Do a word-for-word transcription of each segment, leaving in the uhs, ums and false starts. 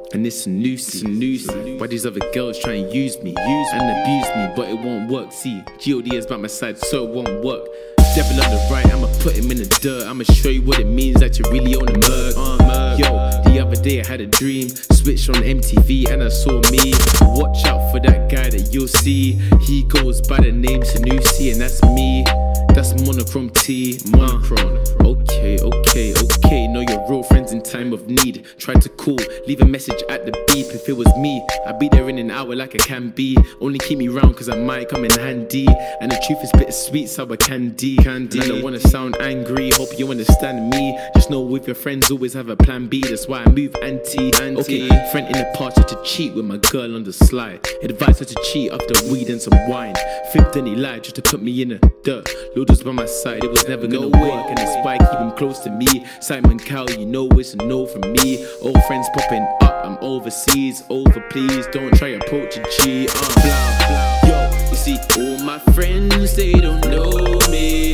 And it's a nuisance, nuisance. Why these other girls try and use me, use and abuse me, but it won't work. See, G O D is by my side, so it won't work. Devil on the right, I'ma put him in the dirt. I'ma show you what it means that you really own a mug. Uh, Yo, the other day I had a dream, switched on M T V and I saw me. Watch out for that guy that you'll see. He goes by the name Sanusi, and that's me. That's monochrome T, monochrome. Okay, okay, okay. Know your real friends in time of need. Try to call, leave a message at the beep. If it was me, I'd be there in an hour like I can be. Only keep me round cause I might come in handy. And the truth is bittersweet, sour candy. candy. And I don't wanna sound angry, hope you understand me. Just know with your friends always have a plan B. That's why I move anti, anti. Okay, friend in the past to cheat with my girl on the slide. Advise her to cheat after weed and some wine. Fifth then he lied just to put me in the dirt. Lord was by my side, it was never gonna no work. And that's why I keep him close to me. Simon Cowell, you know it's a no from me. Old friends popping up, I'm overseas. Over please, don't try approach a G. Uh, blah, blah. Yo, you see, all my friends, they don't know me.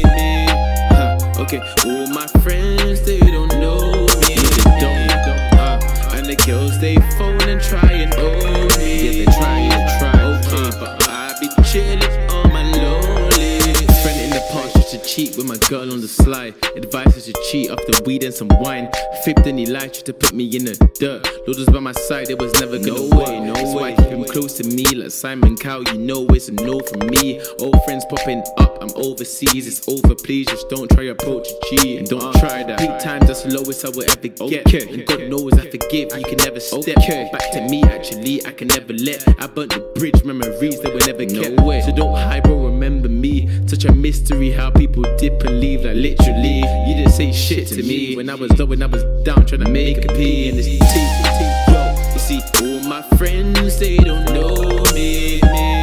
Huh, okay, all my friends, they don't know me. No, they don't. Uh, and the girls, they phone and try and own me. Yeah, they try and try. Okay, but I be chillin' on my lonely. Friend in the past used to cheat with my girl on the slide. Advice is to cheat after weed and some wine. Fipped and he lied just to put me in the dirt. Lord was by my side, it was never gonna no work. Way, no That's way. Why I keep him close to me like Simon Cowell, you know it's a no from me. Old friends popping up, I'm overseas. It's over, please, just don't try approach a G. And don't uh, try that. Peak times, that's the lowest I will ever get. Okay. And God knows I forgive, you can never step okay. Back to me, actually, I can never let. I burnt the bridge, memories that were never kept. No way. So don't hide, bro, remember me. Such a mystery how people dip and leave, like literally. You didn't say shit to me when I was low, when I was down, trying to make a P in this T. Yo, you see, all my friends, they don't know me.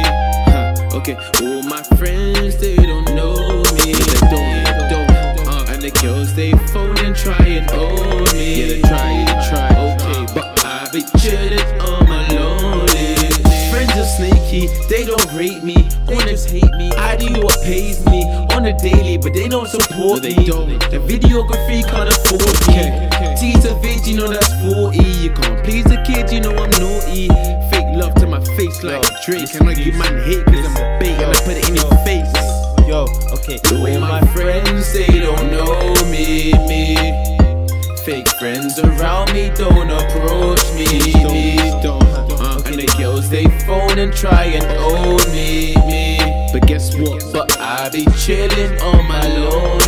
Huh, okay, all my friends, they don't know me. Yeah, they don't, they don't. Uh, and the girls, they phone and try and own me. Yeah, they try, they try. Okay, but I be chillin' on my lonely. Friends are sneaky, they don't rate me. They just hate me. I do what pays me on a daily, but they don't support no, they me. Don't. The videography can't afford me. T's a vid, you know that's forty. You can't please the kids, you know I'm naughty. Fake love to my face like Drake. Can I give man hate cause I'm a bait and I put it in your face. Yo, okay. All my friends, they don't know me, me. Fake friends around me don't approach me, me. Uh, and the girls, they phone and try and own me, me. But guess what? But I be chillin' on my lonely.